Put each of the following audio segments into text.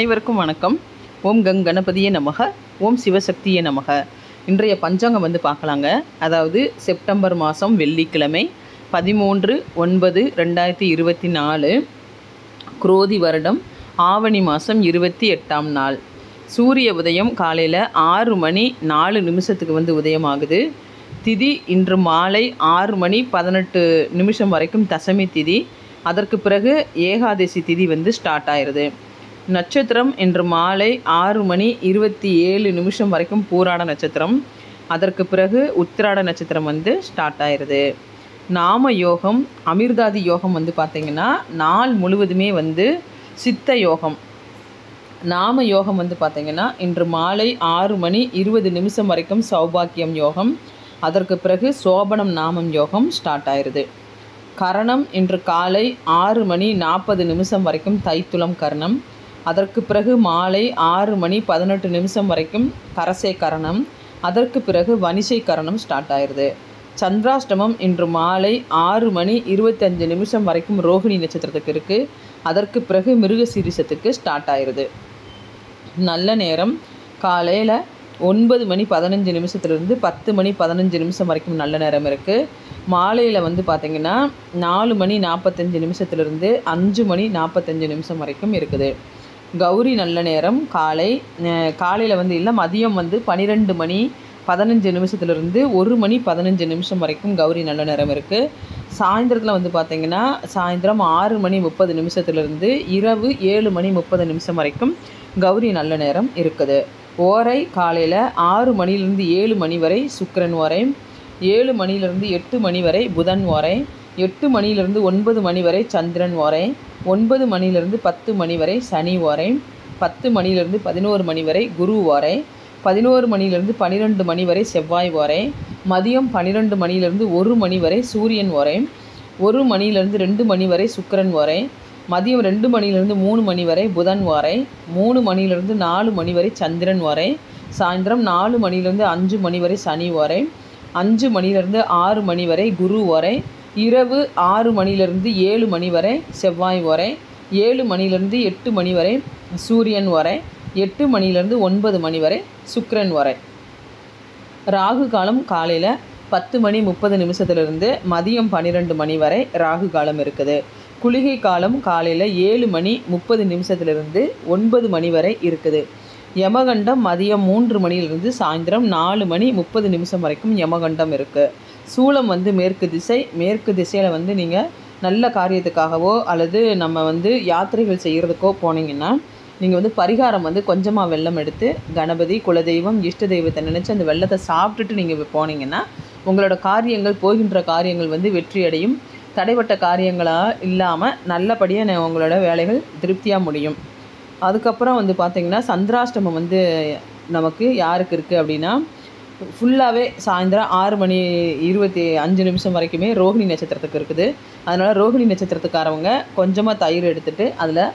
அனைவருக்கும் வணக்கம். ஓம் கணபதியே நமக, ஓம் சிவசக்தியே நமக. இன்றைய பஞ்சாங்கம் பார்க்கலாங்க. அதாவது செப்டம்பர் மாதம் வெள்ளிக்கிழமை 13/9/2024 குரோதி வருடம் ஆவணி மாதம் 28ஆம் நாள். சூரிய உதயம் காலையில் 6:04 உதயமாகுது. திதி இன்று மாலை 6:18 வரைக்கும் தசமி திதி. அதற்கு பிறகு ஏகாதசி திதி ஸ்டார்ட் ஆயிடுது. நட்சத்திரம் இன்று மாலை 6:27 வரைக்கும் பூராட நட்சத்திரம். அதற்கு பிறகு உத்திராட நட்சத்திரம் ஸ்டார்ட் ஆயிடுது. நாம யோகம் அமிர்தாதி யோகம் பார்த்திங்கன்னா நாள் முழுவதுமே சித்த யோகம். நாம யோகம் பார்த்திங்கன்னா இன்று மாலை 6:20 வரைக்கும் சௌபாக்கியம் யோகம். அதற்கு பிறகு சோபனம் நாமம் யோகம் ஸ்டார்ட் ஆயிடுது. கரணம் இன்று காலை 6:40 வரைக்கும் தைத்துளம் கரணம். அதற்கு பிறகு மாலை 6:18 வரைக்கும் கரசை கரணம். அதற்கு பிறகு வனிசை கரணம் ஸ்டார்ட் ஆயிடுது. சந்திராஷ்டமம் இன்று மாலை 6:25 வரைக்கும் ரோகிணி நட்சத்திரத்துக்கு இருக்குது. அதற்கு பிறகு மிருகசீரிசத்துக்கு ஸ்டார்ட் ஆயிடுது. நல்ல நேரம் காலையில் 9:15 10:15 வரைக்கும் நல்ல நேரம் இருக்குது. மாலையில் பார்த்திங்கன்னா 4:45 5:45 வரைக்கும் இருக்குது. கௌரி நல்ல நேரம் காலையில் இல்லை, மதியம் 12:15 1:15 வரைக்கும் கௌரி நல்ல நேரம் இருக்குது. சாயந்தரத்தில் பார்த்திங்கன்னா சாயந்தரம் 6:30 இரவு 7:30 வரைக்கும் கௌரி நல்ல நேரம் இருக்குது. ஓரை காலையில் 6 மணிலிருந்து 7 மணி வரை சுக்கிரன் ஓரை, 7 மணிலிருந்து 8 மணி வரை புதன் ஓரை, 8 மணிலிருந்து 9 மணி வரை சந்திரன் ஓரை, 9 மணிலிருந்து 10 மணி வரை சனி ஓரை, 10 மணிலிருந்து 11 மணி வரை குரு ஓரை, 11 மணிலிருந்து 12 மணி வரை செவ்வாய் ஓரை, மதியம் 12 மணிலிருந்து 1 மணி வரை சூரியன் ஓரை, 1 மணிலிருந்து 2 மணி வரை சுக்கிரன் ஓரை, மதியம் 2 மணிலிருந்து 3 மணி வரை புதன் ஓரை, 3 மணிலிருந்து 4 மணி வரை சந்திரன் ஓரை, சாயந்தரம் 4 மணிலிருந்து 5 மணி வரை சனி ஓரை, 5 மணிலிருந்து 6 மணி வரை குரு ஓரை, இரவு 6 மணிலிருந்து 7 மணி வரை செவ்வாய் ஓரை, 7 மணிலிருந்து 8 மணி வரை சூரியன் ஓரை, 8 மணிலிருந்து 9 மணி வரை சுக்கிரன் ஓரை. ராகு காலம் காலையில் 10:30 மதியம் 12 மணி வரை ராகு காலம் இருக்குது. குளிகை காலம் காலையில் 7:30 9 மணி வரை இருக்குது. யமகண்டம் மதியம் 3 மணிலிருந்து சாயந்தரம் 4:30 வரைக்கும் யமகண்டம் இருக்குது. சூலம் மேற்கு திசை. மேற்கு திசையில் நீங்கள் நல்ல காரியத்துக்காகவோ அல்லது நம்ம யாத்திரைகள் செய்கிறதுக்கோ போனீங்கன்னா நீங்கள் பரிகாரம் கொஞ்சமாக வெல்லம் எடுத்து கணபதி குலதெய்வம் இஷ்ட தெய்வத்தை நினச்சி அந்த வெள்ளத்தை சாப்பிட்டுட்டு நீங்கள் போனீங்கன்னா உங்களோட காரியங்கள் போகின்ற காரியங்கள் வெற்றி அடையும். தடைப்பட்ட காரியங்களாக இல்லாமல் நல்லபடியாக உங்களோட வேலைகள் திருப்தியாக முடியும். அதுக்கப்புறம் பார்த்திங்கன்னா சந்திராஷ்டமம் நமக்கு யாருக்கு இருக்குது அப்படின்னா ஃபுல்லாகவே சாயந்தரம் 6:25 வரைக்குமே ரோகிணி நட்சத்திரத்துக்கு இருக்குது. அதனால் ரோகிணி நட்சத்திரத்துக்காரவங்க கொஞ்சமாக தயிர் எடுத்துகிட்டு அதில்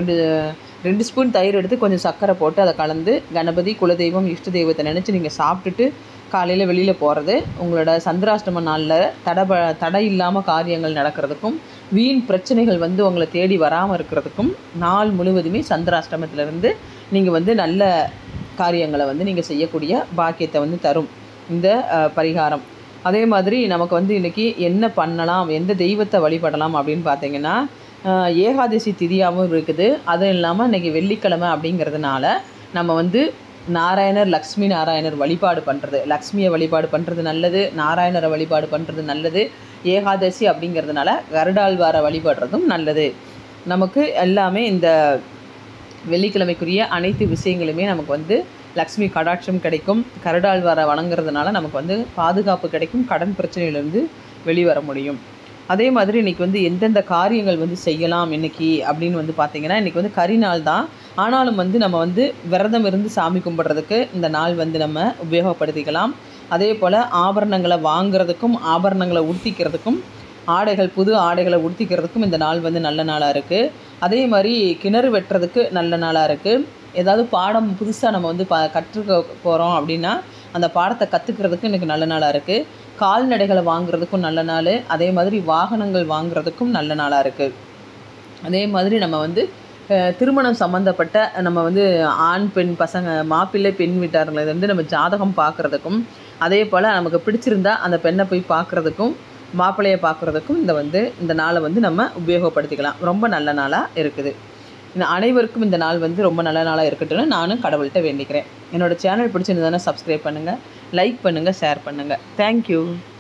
2 ஸ்பூன் தயிர் எடுத்து கொஞ்சம் சர்க்கரை போட்டு அதை கலந்து கணபதி குலதெய்வம் இஷ்ட தெய்வத்தை நினச்சி நீங்கள் சாப்பிட்டுட்டு காலையில் வெளியில் போகிறது உங்களோட சந்திராஷ்டம நாளில் தடை இல்லாமல் காரியங்கள் நடக்கிறதுக்கும் வீண் பிரச்சனைகள் உங்களை தேடி வராமல் இருக்கிறதுக்கும் நாள் முழுவதுமே சந்திராஷ்டமத்திலேருந்து நீங்கள் நல்ல காரியங்களை நீங்கள் செய்யக்கூடிய பாக்கியத்தை தரும் இந்த பரிகாரம். அதே மாதிரி நமக்கு இன்றைக்கி என்ன பண்ணலாம், எந்த தெய்வத்தை வழிபடலாம் அப்படின்னு பார்த்திங்கன்னா ஏகாதசி திதியாகவும் இருக்குது. அதுவும் இல்லாமல் இன்றைக்கி வெள்ளிக்கிழமை அப்படிங்கிறதுனால நம்ம நாராயணர் லக்ஷ்மி நாராயணர் வழிபாடு பண்ணுறது, லக்ஷ்மியை வழிபாடு பண்ணுறது நல்லது, நாராயணரை வழிபாடு பண்ணுறது நல்லது. ஏகாதசி அப்படிங்கிறதுனால கருடாழ்வாரை வழிபடுறதும் நல்லது. நமக்கு எல்லாமே இந்த வெள்ளிக்கிழமைக்குரிய அனைத்து விஷயங்களுமே நமக்கு லக்ஷ்மி கடாட்சம் கிடைக்கும். கருடாழ்வாரை வணங்குறதுனால நமக்கு பாதுகாப்பு கிடைக்கும், கடன் பிரச்சனையிலேருந்து வெளிவர முடியும். அதே மாதிரி இன்றைக்கி எந்தெந்த காரியங்கள் செய்யலாம் இன்றைக்கி அப்படின்னு பார்த்திங்கன்னா இன்றைக்கி கரிநாள் தான். ஆனாலும் நம்ம விரதம் இருந்து சாமி கும்பிட்றதுக்கு இந்த நாள் நம்ம உபயோகப்படுத்திக்கலாம். அதே போல் ஆபரணங்களை வாங்குறதுக்கும் ஆபரணங்களை உடுத்திக்கிறதுக்கும் புது ஆடைகளை உடுத்திக்கிறதுக்கும் இந்த நாள் நல்ல நாளாக இருக்குது. அதே மாதிரி கிணறு வெட்டுறதுக்கு நல்ல நாளாக இருக்குது. ஏதாவது பாடம் புதுசாக நம்ம கற்றுக்க போகிறோம் அப்படின்னா அந்த பாடத்தை கற்றுக்கிறதுக்கு இன்றைக்கி நல்ல நாளாக இருக்குது. கால்நடைகளை வாங்குறதுக்கும் நல்ல நாள், அதே மாதிரி வாகனங்கள் வாங்குறதுக்கும் நல்ல நாளாக இருக்குது. அதே மாதிரி நம்ம திருமணம் சம்மந்தப்பட்ட நம்ம வந்து ஆண் பெண் பசங்க மாப்பிள்ளை பெண் வீட்டார்களை வந்து நம்ம ஜாதகம் பார்க்குறதுக்கும், அதே போல் நமக்கு பிடிச்சிருந்தா அந்த பெண்ணை போய் பார்க்குறதுக்கும், மாப்பிள்ளையை பார்க்குறதுக்கும் இந்த நாளை வந்து நம்ம உபயோகப்படுத்திக்கலாம். ரொம்ப நல்ல நாளாக இருக்குது. அனைவருக்கும் இந்த நாள் வந்து ரொம்ப நல்ல நாளாக இருக்கட்டும்னு நானும் கடவுள்கிட்ட வேண்டிக்கிறேன். என்னோடய சேனல் பிடிச்சிருந்ததுன்னா சப்ஸ்கிரைப் பண்ணுங்கள், லைக் பண்ணுங்கள், ஷேர் பண்ணுங்கள். தேங்க்யூ.